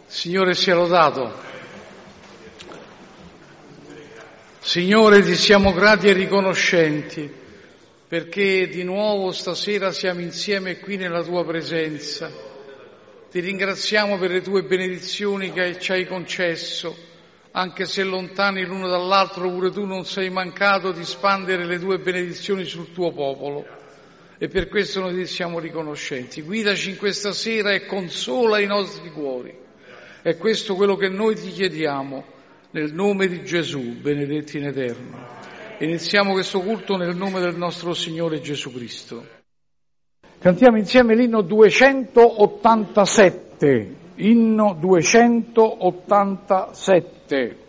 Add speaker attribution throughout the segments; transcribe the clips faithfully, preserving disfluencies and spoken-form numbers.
Speaker 1: Signore sia lodato. Signore, ti siamo grati e riconoscenti perché di nuovo stasera siamo insieme qui nella tua presenza. Ti ringraziamo per le tue benedizioni che ci hai concesso, anche se lontani l'uno dall'altro, pure tu non sei mancato di spandere le tue benedizioni sul tuo popolo. E per questo noi ti siamo riconoscenti. Guidaci in questa sera e consola i nostri cuori. È questo quello che noi ti chiediamo, nel nome di Gesù, benedetti in eterno. Iniziamo questo culto nel nome del nostro Signore Gesù Cristo. Cantiamo insieme l'inno duecentottantasette, inno duecentottantasette.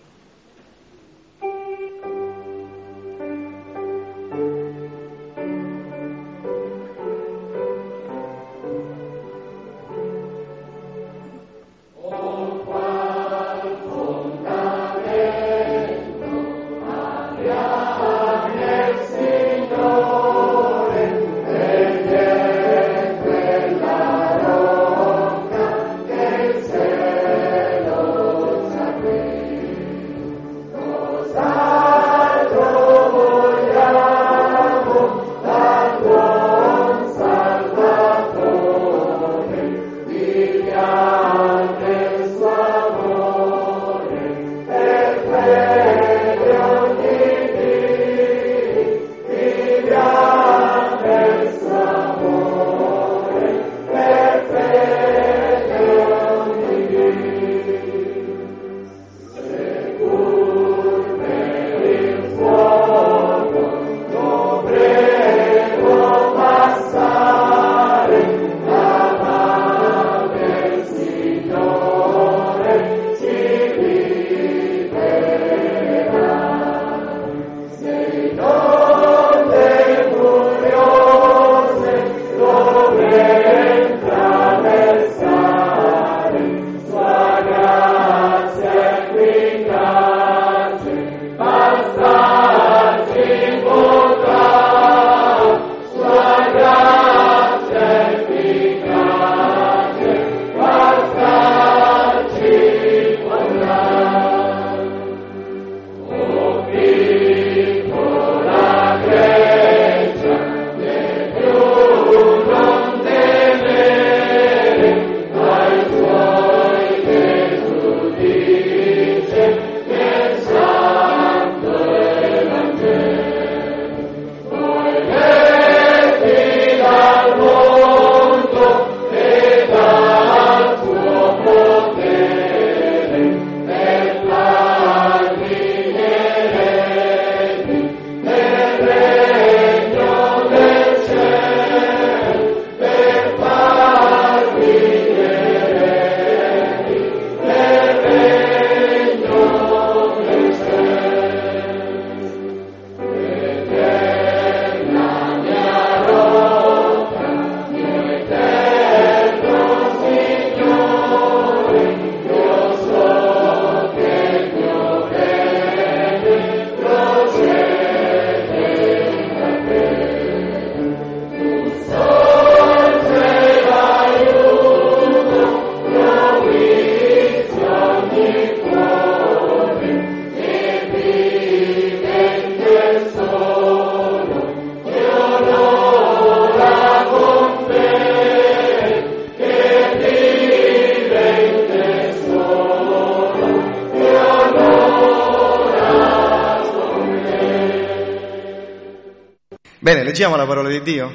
Speaker 2: Bene, leggiamo la parola di Dio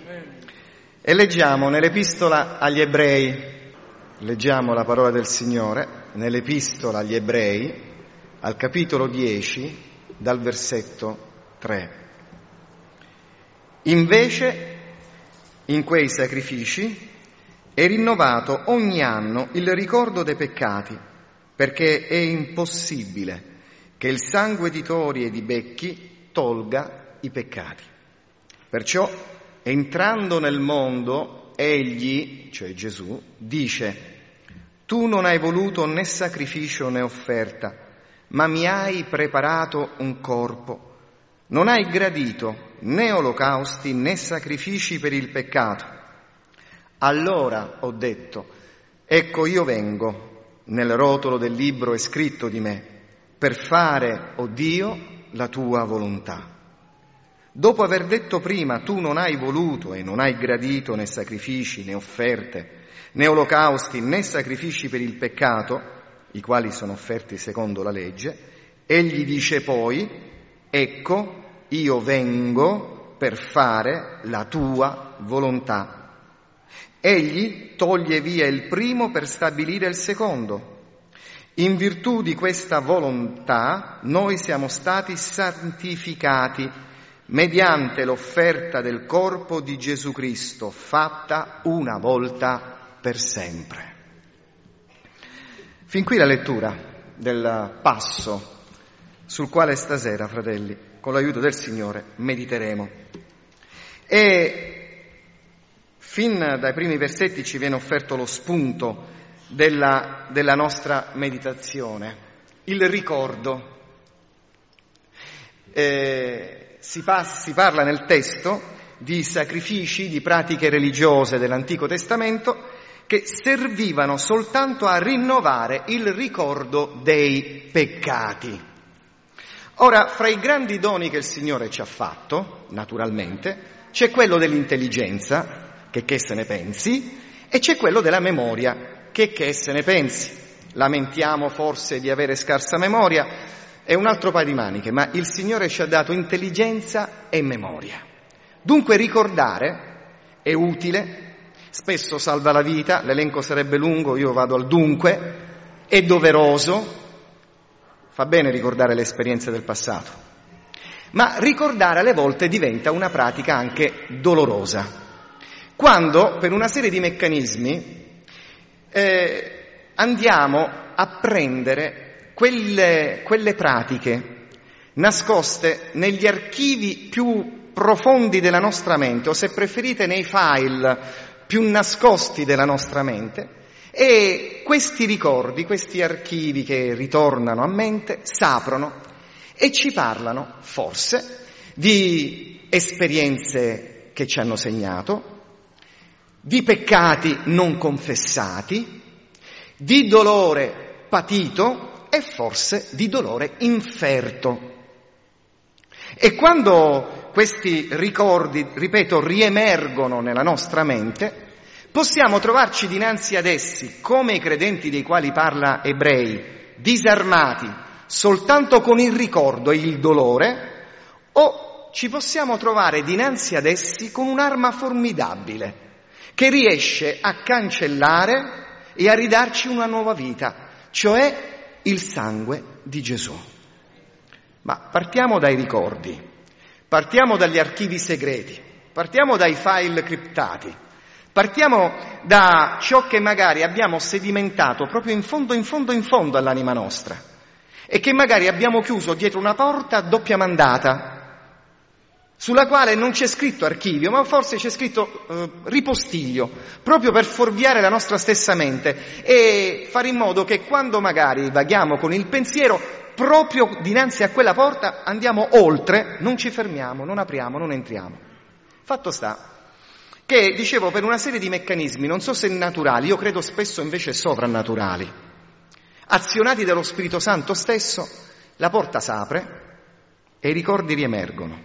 Speaker 2: e leggiamo nell'Epistola agli Ebrei, leggiamo la parola del Signore nell'Epistola agli Ebrei al capitolo dieci dal versetto tre. Invece in quei sacrifici è rinnovato ogni anno il ricordo dei peccati, perché è impossibile che il sangue di tori e di becchi tolga i peccati. Perciò, entrando nel mondo, egli, cioè Gesù, dice: tu non hai voluto né sacrificio né offerta, ma mi hai preparato un corpo. Non hai gradito né olocausti né sacrifici per il peccato. Allora ho detto: ecco io vengo, nel rotolo del libro è scritto di me, per fare, o Dio, la tua volontà. Dopo aver detto prima, tu non hai voluto e non hai gradito né sacrifici, né offerte, né olocausti, né sacrifici per il peccato, i quali sono offerti secondo la legge, egli dice poi, ecco, io vengo per fare la tua volontà. Egli toglie via il primo per stabilire il secondo. In virtù di questa volontà noi siamo stati santificati mediante l'offerta del corpo di Gesù Cristo, fatta una volta per sempre. Fin qui la lettura del passo sul quale stasera, fratelli, con l'aiuto del Signore, mediteremo. E fin dai primi versetti ci viene offerto lo spunto della, della nostra meditazione, il ricordo. Eh, Si, pa- si parla nel testo di sacrifici, di pratiche religiose dell'Antico Testamento che servivano soltanto a rinnovare il ricordo dei peccati. Ora, fra i grandi doni che il Signore ci ha fatto, naturalmente, c'è quello dell'intelligenza, che che se ne pensi, e c'è quello della memoria, che che se ne pensi. Lamentiamo forse di avere scarsa memoria, è un altro paio di maniche, ma il Signore ci ha dato intelligenza e memoria. Dunque ricordare è utile, spesso salva la vita, l'elenco sarebbe lungo, io vado al dunque, è doveroso, fa bene ricordare le esperienze del passato, ma ricordare alle volte diventa una pratica anche dolorosa, quando per una serie di meccanismi eh, andiamo a prendere Quelle, quelle pratiche nascoste negli archivi più profondi della nostra mente, o se preferite nei file più nascosti della nostra mente, e questi ricordi, questi archivi che ritornano a mente, s'aprono e ci parlano, forse, di esperienze che ci hanno segnato, di peccati non confessati, di dolore patito, e forse di dolore inferto. E quando questi ricordi, ripeto, riemergono nella nostra mente, possiamo trovarci dinanzi ad essi, come i credenti dei quali parla Ebrei, disarmati soltanto con il ricordo e il dolore, o ci possiamo trovare dinanzi ad essi con un'arma formidabile che riesce a cancellare e a ridarci una nuova vita, cioè il sangue di Gesù. Ma partiamo dai ricordi, partiamo dagli archivi segreti, partiamo dai file criptati, partiamo da ciò che magari abbiamo sedimentato proprio in fondo, in fondo, in fondo all'anima nostra e che magari abbiamo chiuso dietro una porta a doppia mandata, sulla quale non c'è scritto archivio, ma forse c'è scritto eh, ripostiglio, proprio per fuorviare la nostra stessa mente e fare in modo che quando magari vaghiamo con il pensiero, proprio dinanzi a quella porta andiamo oltre, non ci fermiamo, non apriamo, non entriamo. Fatto sta che, dicevo, per una serie di meccanismi, non so se naturali, io credo spesso invece sovrannaturali, azionati dallo Spirito Santo stesso, la porta s'apre e i ricordi riemergono.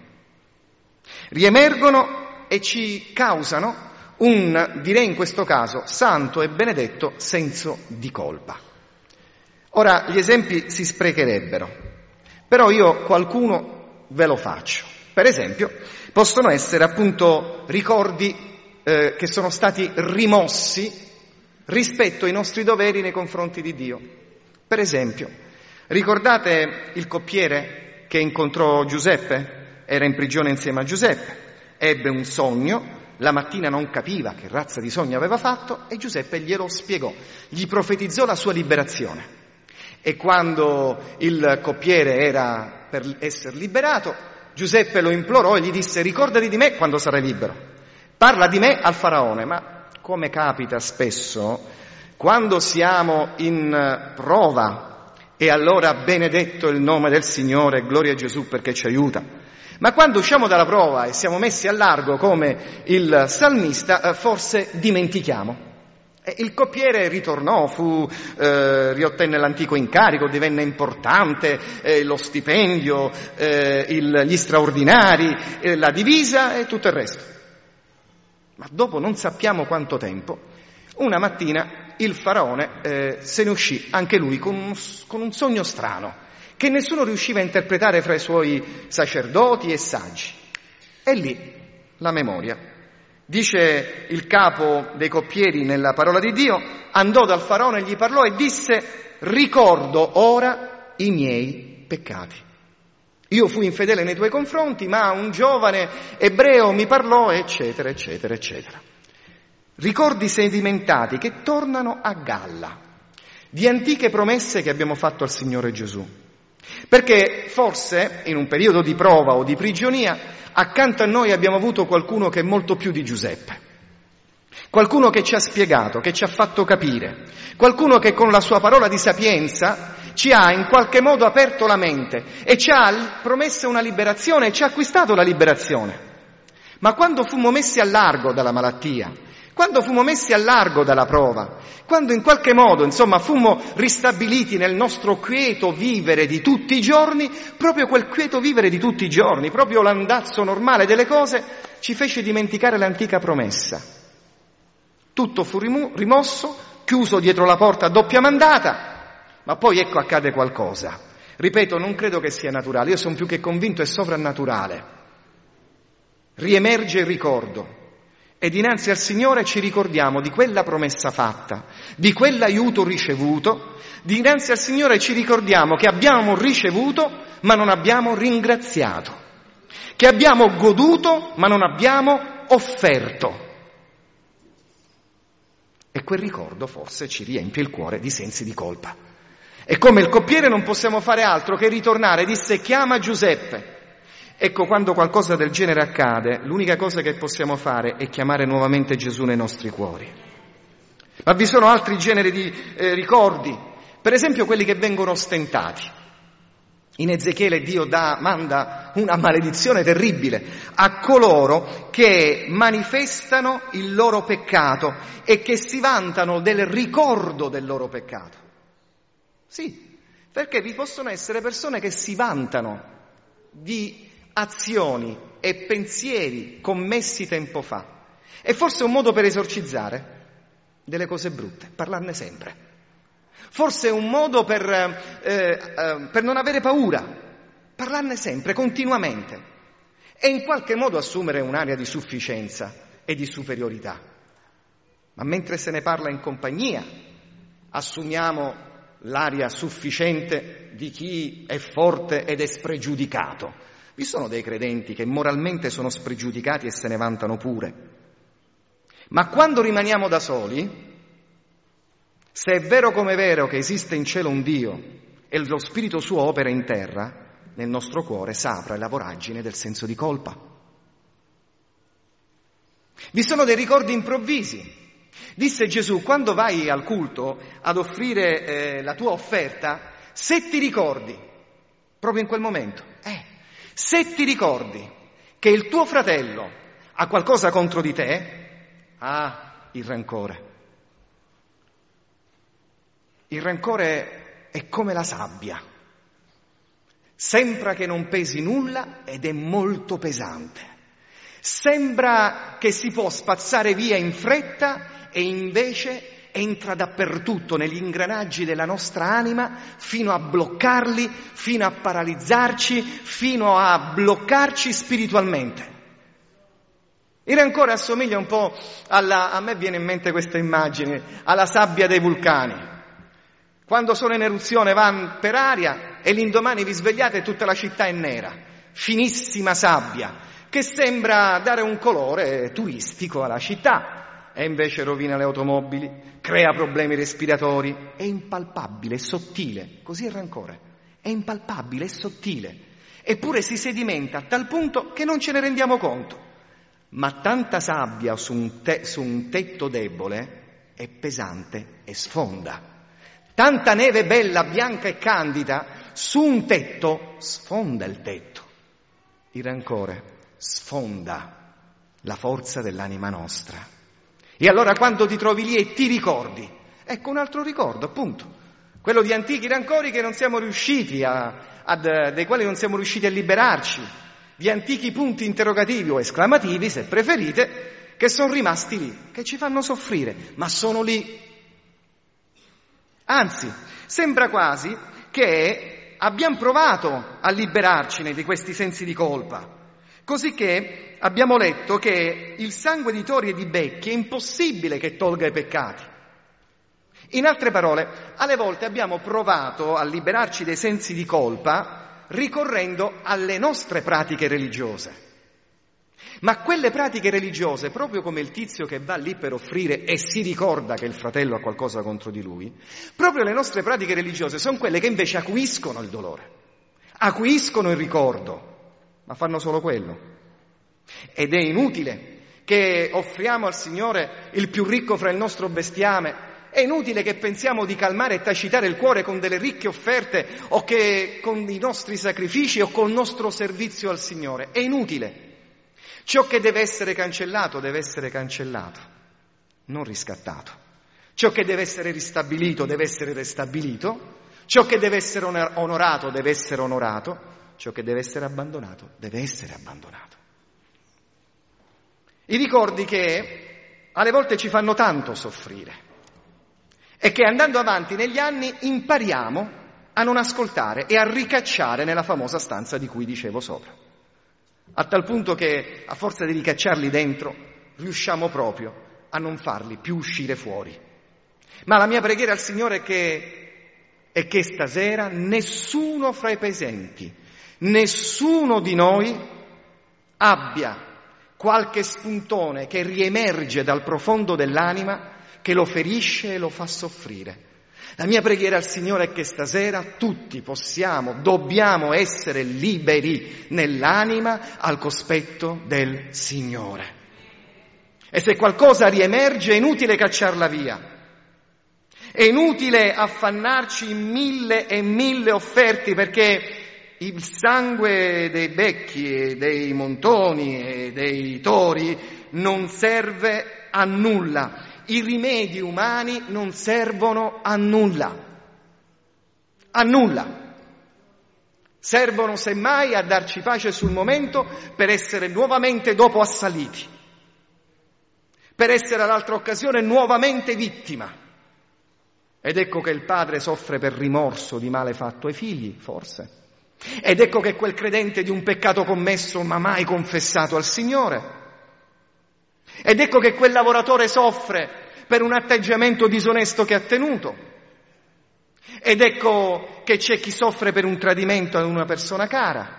Speaker 2: Riemergono e ci causano un, direi in questo caso, santo e benedetto senso di colpa. Ora, gli esempi si sprecherebbero, però io qualcuno ve lo faccio. Per esempio, possono essere appunto ricordi eh, che sono stati rimossi rispetto ai nostri doveri nei confronti di Dio. Per esempio, ricordate il coppiere che incontrò Giuseppe? Era in prigione insieme a Giuseppe, ebbe un sogno, la mattina non capiva che razza di sogno aveva fatto e Giuseppe glielo spiegò, gli profetizzò la sua liberazione. E quando il coppiere era per essere liberato, Giuseppe lo implorò e gli disse: ricordati di me quando sarai libero, parla di me al faraone. Ma come capita spesso, quando siamo in prova, e allora benedetto il nome del Signore, gloria a Gesù perché ci aiuta. Ma quando usciamo dalla prova e siamo messi a largo come il salmista, forse dimentichiamo. E il coppiere ritornò, fu, eh, riottenne l'antico incarico, divenne importante, eh, lo stipendio, eh, il, gli straordinari, eh, la divisa e tutto il resto. Ma dopo non sappiamo quanto tempo, una mattina il faraone eh, se ne uscì anche lui con un, con un sogno strano, che nessuno riusciva a interpretare fra i suoi sacerdoti e saggi. E lì la memoria. Dice il capo dei coppieri nella parola di Dio, andò dal faraone, gli parlò e disse: ricordo ora i miei peccati. Io fui infedele nei tuoi confronti, ma un giovane ebreo mi parlò, eccetera, eccetera, eccetera. Ricordi sedimentati che tornano a galla di antiche promesse che abbiamo fatto al Signore Gesù. Perché forse in un periodo di prova o di prigionia accanto a noi abbiamo avuto qualcuno che è molto più di Giuseppe, qualcuno che ci ha spiegato, che ci ha fatto capire, qualcuno che con la sua parola di sapienza ci ha in qualche modo aperto la mente e ci ha promesso una liberazione e ci ha acquistato la liberazione. Ma quando fummo messi a largo dalla malattia, quando fummo messi a largo dalla prova, quando in qualche modo, insomma, fummo ristabiliti nel nostro quieto vivere di tutti i giorni, proprio quel quieto vivere di tutti i giorni, proprio l'andazzo normale delle cose, ci fece dimenticare l'antica promessa. Tutto fu rimosso, chiuso dietro la porta a doppia mandata, ma poi ecco accade qualcosa. Ripeto, non credo che sia naturale, io sono più che convinto è sovrannaturale. Riemerge il ricordo. E dinanzi al Signore ci ricordiamo di quella promessa fatta, di quell'aiuto ricevuto. Dinanzi al Signore ci ricordiamo che abbiamo ricevuto ma non abbiamo ringraziato, che abbiamo goduto ma non abbiamo offerto. E quel ricordo forse ci riempie il cuore di sensi di colpa. E come il coppiere non possiamo fare altro che ritornare, disse: chiama Giuseppe. Ecco, quando qualcosa del genere accade, l'unica cosa che possiamo fare è chiamare nuovamente Gesù nei nostri cuori. Ma vi sono altri generi di eh, ricordi, per esempio quelli che vengono ostentati. In Ezechiele Dio dà, manda una maledizione terribile a coloro che manifestano il loro peccato e che si vantano del ricordo del loro peccato. Sì, perché vi possono essere persone che si vantano di azioni e pensieri commessi tempo fa. E forse è un modo per esorcizzare delle cose brutte, parlarne sempre. Forse è un modo per, eh, eh, per non avere paura, parlarne sempre, continuamente. E in qualche modo assumere un'aria di sufficienza e di superiorità. Ma mentre se ne parla in compagnia, assumiamo l'aria sufficiente di chi è forte ed è spregiudicato. Vi sono dei credenti che moralmente sono spregiudicati e se ne vantano pure. Ma quando rimaniamo da soli, se è vero come è vero che esiste in cielo un Dio e lo Spirito suo opera in terra, nel nostro cuore s'apre la voragine del senso di colpa. Vi sono dei ricordi improvvisi. Disse Gesù: quando vai al culto ad offrire eh, la tua offerta, se ti ricordi, proprio in quel momento, eh, se ti ricordi che il tuo fratello ha qualcosa contro di te, ah, il rancore. Il rancore è come la sabbia. Sembra che non pesi nulla ed è molto pesante. Sembra che si può spazzare via in fretta e invece entra dappertutto negli ingranaggi della nostra anima fino a bloccarli, fino a paralizzarci, fino a bloccarci spiritualmente. Il rancore assomiglia un po' alla, a me viene in mente questa immagine, alla sabbia dei vulcani. Quando sono in eruzione van per aria e l'indomani vi svegliate e tutta la città è nera, finissima sabbia, che sembra dare un colore turistico alla città. E invece rovina le automobili, crea problemi respiratori, è impalpabile, è sottile, così è il rancore, è impalpabile, è sottile, eppure si sedimenta a tal punto che non ce ne rendiamo conto. Ma tanta sabbia su un, te- su un tetto debole è pesante e sfonda. Tanta neve bella, bianca e candida su un tetto sfonda il tetto. Il rancore sfonda la forza dell'anima nostra. E allora quando ti trovi lì e ti ricordi, ecco un altro ricordo, appunto, quello di antichi rancori che non siamo riusciti a, ad, dei quali non siamo riusciti a liberarci, di antichi punti interrogativi o esclamativi, se preferite, che sono rimasti lì, che ci fanno soffrire, ma sono lì. Anzi, sembra quasi che abbiamo provato a liberarcene di questi sensi di colpa, cosicché abbiamo letto che il sangue di tori e di becchi è impossibile che tolga i peccati. In altre parole, alle volte abbiamo provato a liberarci dei sensi di colpa ricorrendo alle nostre pratiche religiose. Ma quelle pratiche religiose, proprio come il tizio che va lì per offrire e si ricorda che il fratello ha qualcosa contro di lui, proprio le nostre pratiche religiose sono quelle che invece acuiscono il dolore, acuiscono il ricordo, ma fanno solo quello. Ed è inutile che offriamo al Signore il più ricco fra il nostro bestiame, è inutile che pensiamo di calmare e tacitare il cuore con delle ricche offerte o che con i nostri sacrifici o col nostro servizio al Signore, è inutile. Ciò che deve essere cancellato deve essere cancellato, non riscattato. Ciò che deve essere ristabilito deve essere ristabilito. Ciò che deve essere onorato deve essere onorato. Ciò che deve essere abbandonato deve essere abbandonato. I ricordi che alle volte ci fanno tanto soffrire e che andando avanti negli anni impariamo a non ascoltare e a ricacciare nella famosa stanza di cui dicevo sopra. A tal punto che, a forza di ricacciarli dentro, riusciamo proprio a non farli più uscire fuori. Ma la mia preghiera al Signore è che, è che stasera nessuno fra i presenti, nessuno di noi abbia qualche spuntone che riemerge dal profondo dell'anima, che lo ferisce e lo fa soffrire. La mia preghiera al Signore è che stasera tutti possiamo, dobbiamo essere liberi nell'anima al cospetto del Signore. E se qualcosa riemerge è inutile cacciarla via. È inutile affannarci in mille e mille offerte, perché il sangue dei becchi e dei montoni e dei tori non serve a nulla. I rimedi umani non servono a nulla, a nulla. Servono semmai a darci pace sul momento per essere nuovamente dopo assaliti, per essere all'altra occasione nuovamente vittima. Ed ecco che il padre soffre per rimorso di male fatto ai figli, forse. Ed ecco che quel credente di un peccato commesso ma mai confessato al Signore. Ed ecco che quel lavoratore soffre per un atteggiamento disonesto che ha tenuto. Ed ecco che c'è chi soffre per un tradimento a una persona cara,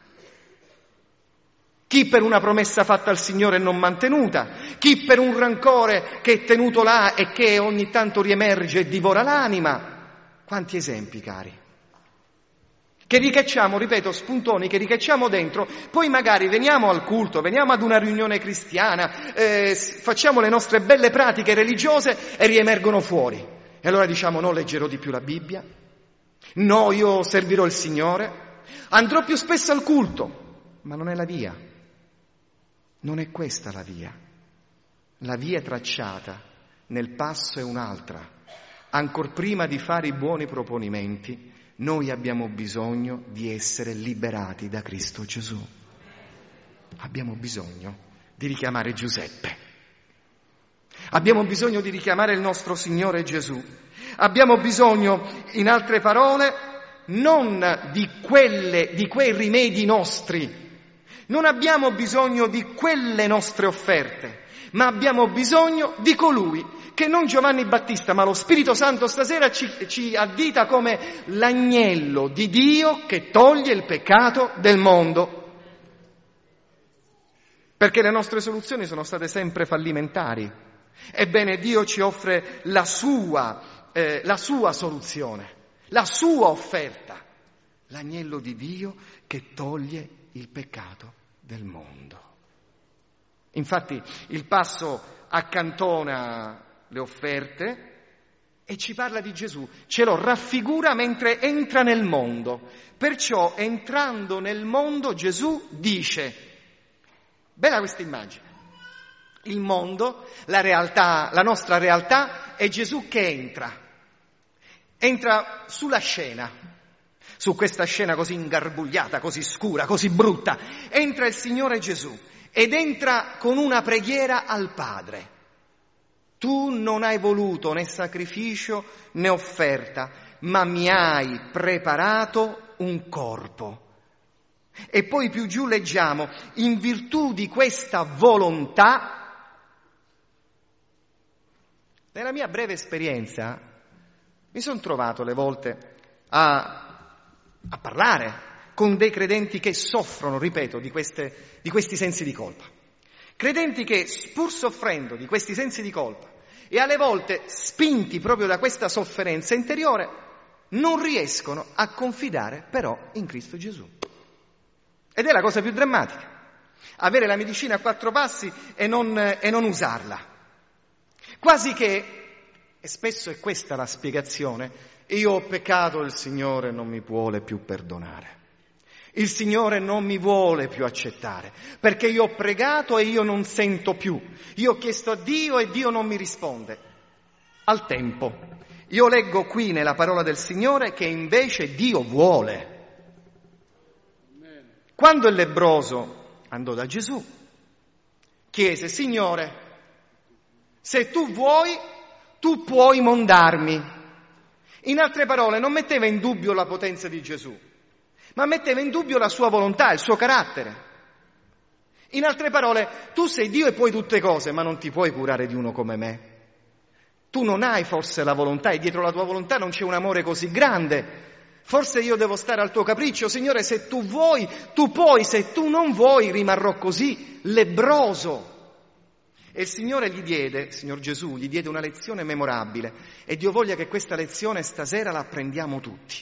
Speaker 2: chi per una promessa fatta al Signore e non mantenuta, chi per un rancore che è tenuto là e che ogni tanto riemerge e divora l'anima. Quanti esempi, cari? Che ricacciamo, ripeto, spuntoni che ricacciamo dentro, poi magari veniamo al culto, veniamo ad una riunione cristiana, eh, facciamo le nostre belle pratiche religiose e riemergono fuori. E allora diciamo: no, leggerò di più la Bibbia, no, io servirò il Signore, andrò più spesso al culto, ma non è la via, non è questa la via. La via tracciata nel passo è un'altra. Ancor prima di fare i buoni proponimenti, noi abbiamo bisogno di essere liberati da Cristo Gesù. Abbiamo bisogno di richiamare Giuseppe. Abbiamo bisogno di richiamare il nostro Signore Gesù. Abbiamo bisogno, in altre parole, non di quelle, di quei rimedi nostri. Non abbiamo bisogno di quelle nostre offerte, ma abbiamo bisogno di colui che non Giovanni Battista, ma lo Spirito Santo stasera ci, ci addita come l'agnello di Dio che toglie il peccato del mondo. Perché le nostre soluzioni sono state sempre fallimentari. Ebbene, Dio ci offre la sua, eh, la sua soluzione, la sua offerta, l'agnello di Dio che toglie il peccato del mondo. Infatti il passo accantona le offerte e ci parla di Gesù, ce lo raffigura mentre entra nel mondo. Perciò, entrando nel mondo, Gesù dice, bella questa immagine, il mondo, la realtà, la nostra realtà, è Gesù che entra. Entra sulla scena, su questa scena così ingarbugliata, così scura, così brutta. Entra il Signore Gesù ed entra con una preghiera al Padre. Tu non hai voluto né sacrificio né offerta, ma mi hai preparato un corpo. E poi più giù leggiamo, in virtù di questa volontà, nella mia breve esperienza mi sono trovato alle volte a, a parlare con dei credenti che soffrono, ripeto, di, queste, di questi sensi di colpa. Credenti che, pur soffrendo di questi sensi di colpa e alle volte spinti proprio da questa sofferenza interiore, non riescono a confidare però in Cristo Gesù. Ed è la cosa più drammatica, avere la medicina a quattro passi e non, e non usarla. Quasi che, e spesso è questa la spiegazione, io ho peccato, il Signore non mi vuole più perdonare. Il Signore non mi vuole più accettare, perché io ho pregato e io non sento più. Io ho chiesto a Dio e Dio non mi risponde. Al tempo, io leggo qui nella parola del Signore che invece Dio vuole. Quando il lebbroso andò da Gesù, chiese, Signore, se tu vuoi, tu puoi mondarmi. In altre parole, non metteva in dubbio la potenza di Gesù, ma metteva in dubbio la sua volontà, il suo carattere. In altre parole, tu sei Dio e puoi tutte cose, ma non ti puoi curare di uno come me. Tu non hai forse la volontà e dietro la tua volontà non c'è un amore così grande. Forse io devo stare al tuo capriccio, Signore, se tu vuoi, tu puoi, se tu non vuoi rimarrò così, lebbroso. E il Signore gli diede, il Signor Gesù, gli diede una lezione memorabile e Dio voglia che questa lezione stasera la apprendiamo tutti.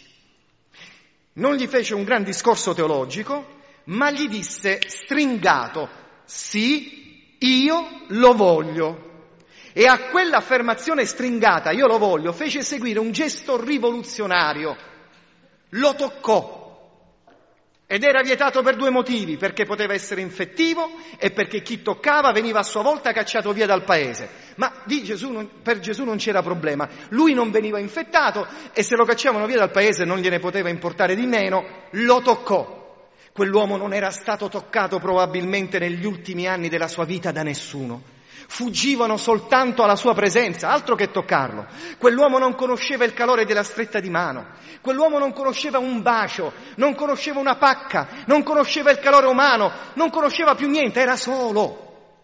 Speaker 2: Non gli fece un gran discorso teologico, ma gli disse stringato, sì, io lo voglio. E a quell'affermazione stringata, io lo voglio, fece seguire un gesto rivoluzionario. Lo toccò. Ed era vietato per due motivi, perché poteva essere infettivo e perché chi toccava veniva a sua volta cacciato via dal paese. Ma di Gesù, per Gesù non c'era problema, lui non veniva infettato e se lo cacciavano via dal paese non gliene poteva importare di meno, lo toccò. Quell'uomo non era stato toccato probabilmente negli ultimi anni della sua vita da nessuno. Fuggivano soltanto alla sua presenza, altro che toccarlo. Quell'uomo non conosceva il calore della stretta di mano, quell'uomo non conosceva un bacio, non conosceva una pacca, non conosceva il calore umano, non conosceva più niente, era solo.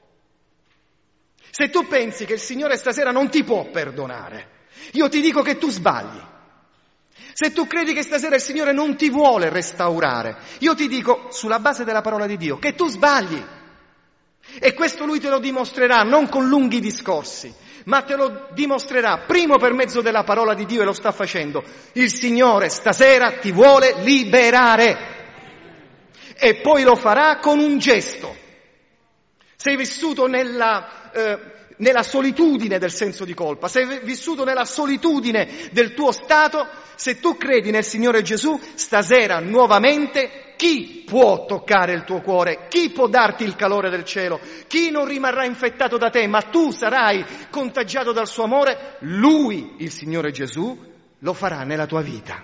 Speaker 2: Se tu pensi che il Signore stasera non ti può perdonare, io ti dico che tu sbagli. Se tu credi che stasera il Signore non ti vuole restaurare, io ti dico, sulla base della parola di Dio, che tu sbagli. E questo Lui te lo dimostrerà non con lunghi discorsi, ma te lo dimostrerà primo per mezzo della parola di Dio e lo sta facendo. Il Signore stasera ti vuole liberare e poi lo farà con un gesto. Sei vissuto nella, eh, nella solitudine del senso di colpa, sei vissuto nella solitudine del tuo stato, se tu credi nel Signore Gesù, stasera nuovamente chi può toccare il tuo cuore? Chi può darti il calore del cielo? Chi non rimarrà infettato da te, ma tu sarai contagiato dal suo amore? Lui, il Signore Gesù, lo farà nella tua vita.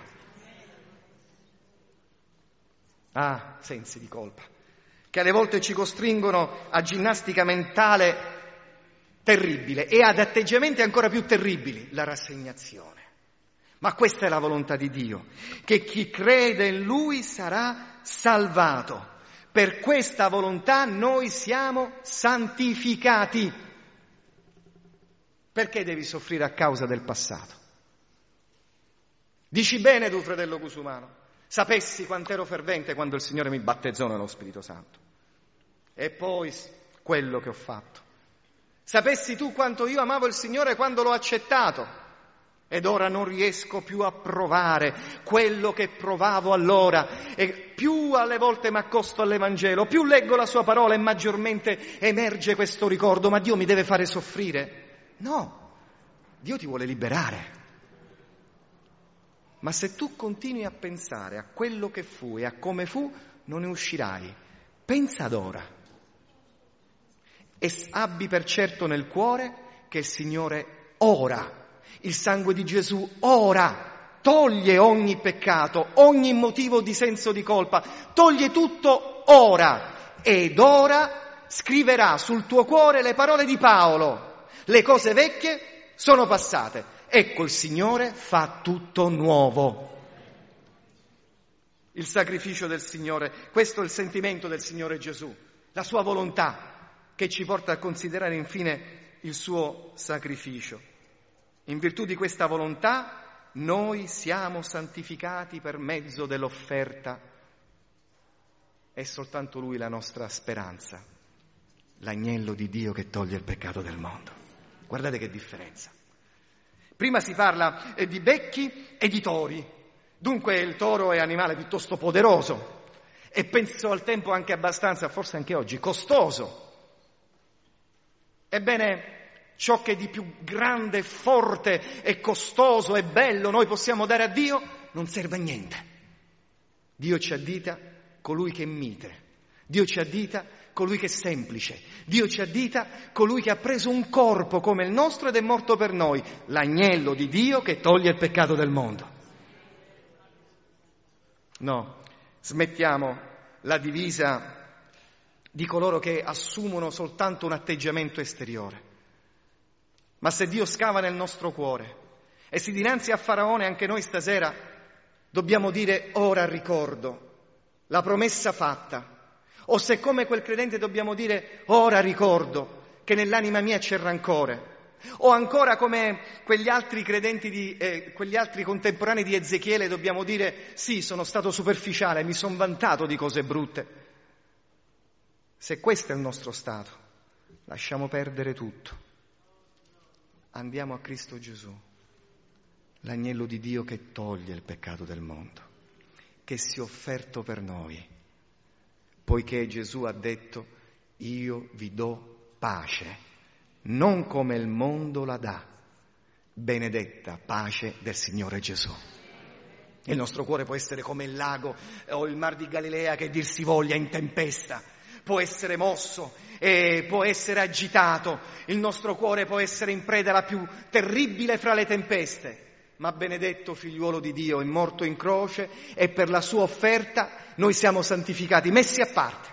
Speaker 2: Ah, sensi di colpa, che alle volte ci costringono a ginnastica mentale terribile e ad atteggiamenti ancora più terribili, la rassegnazione. Ma questa è la volontà di Dio, che chi crede in Lui sarà salvato. Per questa volontà noi siamo santificati. Perché devi soffrire a causa del passato? Dici bene tu, fratello Cusumano, sapessi quant'ero fervente quando il Signore mi battezzò nello Spirito Santo. E poi quello che ho fatto. Sapessi tu quanto io amavo il Signore quando l'ho accettato. Ed ora non riesco più a provare quello che provavo allora. E più alle volte mi accosto all'Evangelo, più leggo la sua parola e maggiormente emerge questo ricordo. Ma Dio mi deve fare soffrire? No, Dio ti vuole liberare. Ma se tu continui a pensare a quello che fu e a come fu, non ne uscirai. Pensa ad ora. e abbi per certo nel cuore che il Signore ora, il sangue di Gesù ora toglie ogni peccato, ogni motivo di senso di colpa, toglie tutto ora, ed ora scriverà sul tuo cuore le parole di Paolo: le cose vecchie sono passate, ecco il Signore fa tutto nuovo. Il sacrificio del Signore, questo è il sentimento del Signore Gesù, la sua volontà che ci porta a considerare infine il suo sacrificio. In virtù di questa volontà noi siamo santificati per mezzo dell'offerta. È soltanto Lui la nostra speranza, l'agnello di Dio che toglie il peccato del mondo. Guardate che differenza. Prima si parla di becchi e di tori. Dunque il toro è animale piuttosto poderoso e penso al tempo anche abbastanza, forse anche oggi, costoso. Ebbene, ciò che di più grande, forte e costoso e bello noi possiamo dare a Dio non serve a niente. Dio ci addita colui che è mite, Dio ci addita colui che è semplice, Dio ci addita colui che ha preso un corpo come il nostro ed è morto per noi, l'agnello di Dio che toglie il peccato del mondo. No, smettiamo la divisa di coloro che assumono soltanto un atteggiamento esteriore. Ma se Dio scava nel nostro cuore e si dinanzi a Faraone anche noi stasera dobbiamo dire: ora ricordo la promessa fatta. O se come quel credente dobbiamo dire: ora ricordo che nell'anima mia c'è rancore. O ancora come quegli altri credenti, di, eh, quegli altri contemporanei di Ezechiele dobbiamo dire: sì, sono stato superficiale, mi sono vantato di cose brutte. Se questo è il nostro stato, lasciamo perdere tutto. Andiamo a Cristo Gesù, l'agnello di Dio che toglie il peccato del mondo, che si è offerto per noi, poiché Gesù ha detto: io vi do pace. Non come il mondo la dà, benedetta pace del Signore Gesù. Il nostro cuore può essere come il lago o il mar di Galilea che dir si voglia in tempesta, può essere mosso e può essere agitato, il nostro cuore può essere in preda alla più terribile fra le tempeste, ma benedetto figliuolo di Dio è morto in croce e per la sua offerta noi siamo santificati, messi a parte.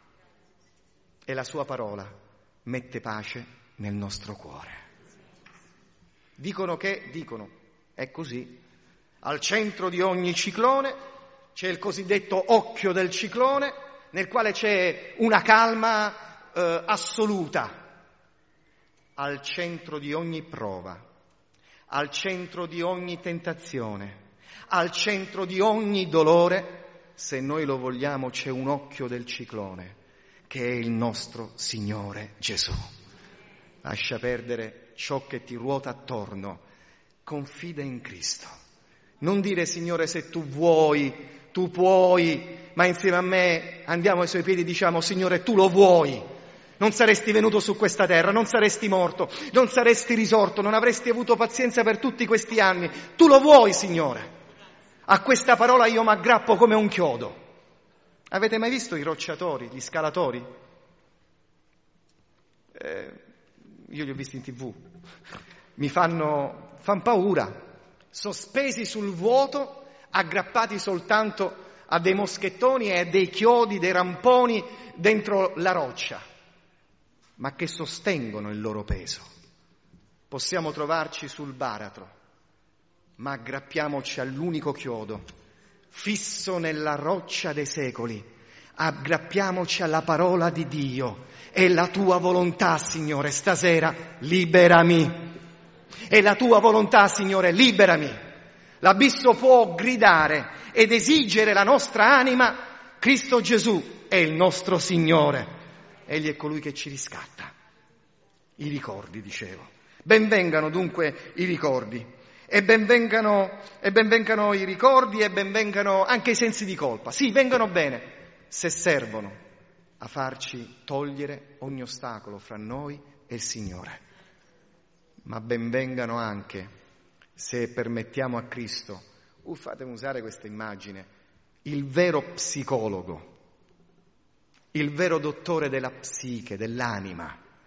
Speaker 2: E la sua parola mette pace nel nostro cuore. Dicono che, dicono, è così, al centro di ogni ciclone c'è il cosiddetto occhio del ciclone, nel quale c'è una calma eh, assoluta. Al centro di ogni prova, al centro di ogni tentazione, al centro di ogni dolore, se noi lo vogliamo, c'è un occhio del ciclone, che è il nostro Signore Gesù. Lascia perdere ciò che ti ruota attorno, confida in Cristo. Non dire: Signore, se tu vuoi, tu puoi, ma insieme a me andiamo ai suoi piedi e diciamo: Signore, tu lo vuoi. Non saresti venuto su questa terra, non saresti morto, non saresti risorto, non avresti avuto pazienza per tutti questi anni. Tu lo vuoi, Signore. A questa parola io mi aggrappo come un chiodo. Avete mai visto i rocciatori, gli scalatori? Eh, io li ho visti in tv, mi fanno, fan paura, sospesi sul vuoto, aggrappati soltanto a dei moschettoni e a dei chiodi, dei ramponi dentro la roccia, ma che sostengono il loro peso. Possiamo trovarci sul baratro, ma aggrappiamoci all'unico chiodo, fisso nella roccia dei secoli. Aggrappiamoci alla parola di Dio. È la tua volontà, Signore, stasera liberami. È la tua volontà, Signore, liberami. L'abisso può gridare ed esigere la nostra anima: Cristo Gesù è il nostro Signore. Egli è colui che ci riscatta. I ricordi, dicevo. Benvengano dunque i ricordi. E benvengano, e benvengano i ricordi e benvengano anche i sensi di colpa. Sì, vengano bene, se servono a farci togliere ogni ostacolo fra noi e il Signore. Ma benvengano anche se permettiamo a Cristo, uh, fatemi usare questa immagine, il vero psicologo, il vero dottore della psiche, dell'anima,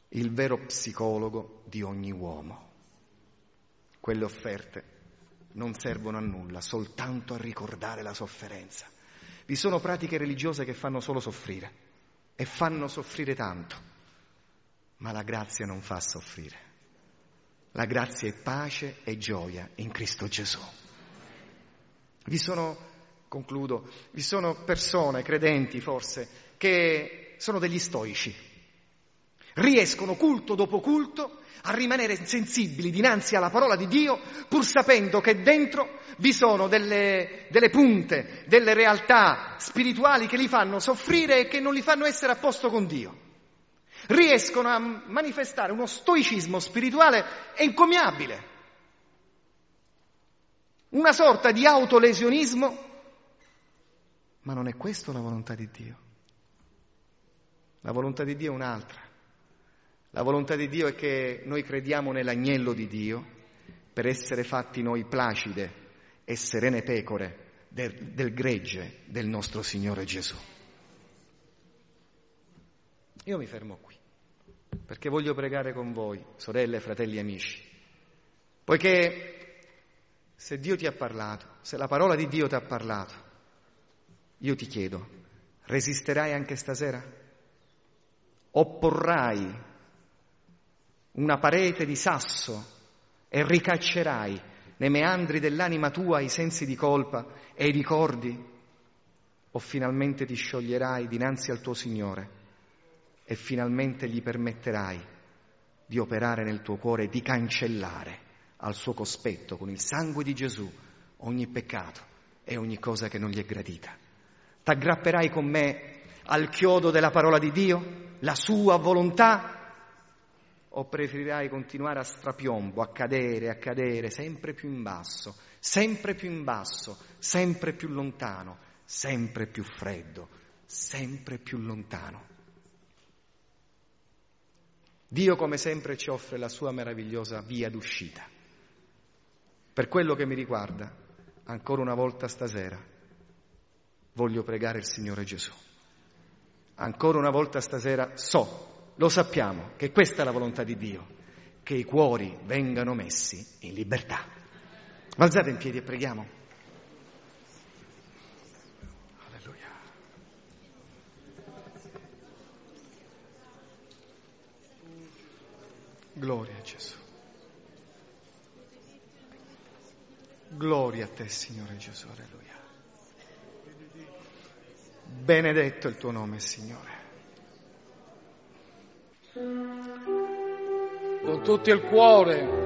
Speaker 2: il vero psicologo di ogni uomo. Quelle offerte non servono a nulla, soltanto a ricordare la sofferenza. Vi sono pratiche religiose che fanno solo soffrire e fanno soffrire tanto, ma la grazia non fa soffrire. La grazia è pace e gioia in Cristo Gesù. Vi sono, concludo, vi sono persone, credenti forse, che sono degli stoici. Riescono culto dopo culto a rimanere insensibili dinanzi alla parola di Dio, pur sapendo che dentro vi sono delle, delle punte, delle realtà spirituali che li fanno soffrire e che non li fanno essere a posto con Dio. Riescono a manifestare uno stoicismo spirituale encomiabile, una sorta di autolesionismo, ma non è questa la volontà di Dio. La volontà di Dio è un'altra. La volontà di Dio è che noi crediamo nell'agnello di Dio per essere fatti noi placide e serene pecore del, del gregge del nostro Signore Gesù. Io mi fermo qui, perché voglio pregare con voi, sorelle, fratelli e amici, poiché se Dio ti ha parlato, se la parola di Dio ti ha parlato, io ti chiedo, resisterai anche stasera? Opporrai una parete di sasso e ricaccerai nei meandri dell'anima tua i sensi di colpa e i ricordi? O finalmente ti scioglierai dinanzi al tuo Signore e finalmente gli permetterai di operare nel tuo cuore e di cancellare al suo cospetto con il sangue di Gesù ogni peccato e ogni cosa che non gli è gradita? T'aggrapperai con me al chiodo della parola di Dio, la sua volontà, o preferirai continuare a strapiombo, a cadere, a cadere sempre più in basso, sempre più in basso, sempre più lontano, sempre più freddo, sempre più lontano? Dio, come sempre, ci offre la sua meravigliosa via d'uscita. Per quello che mi riguarda, ancora una volta stasera, voglio pregare il Signore Gesù. Ancora una volta stasera so, lo sappiamo, che questa è la volontà di Dio, che i cuori vengano messi in libertà. Alzate in piedi e preghiamo. Alleluia. Gloria a Gesù. Gloria a te, Signore Gesù, alleluia. Benedetto il tuo nome, Signore.
Speaker 1: Con tutto il cuore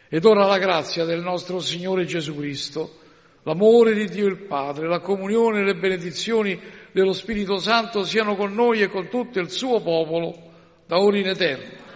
Speaker 1: Ed ora la grazia del nostro Signore Gesù Cristo, l'amore di Dio il Padre, la comunione e le benedizioni dello Spirito Santo siano con noi e con tutto il suo popolo, da ora in eterno.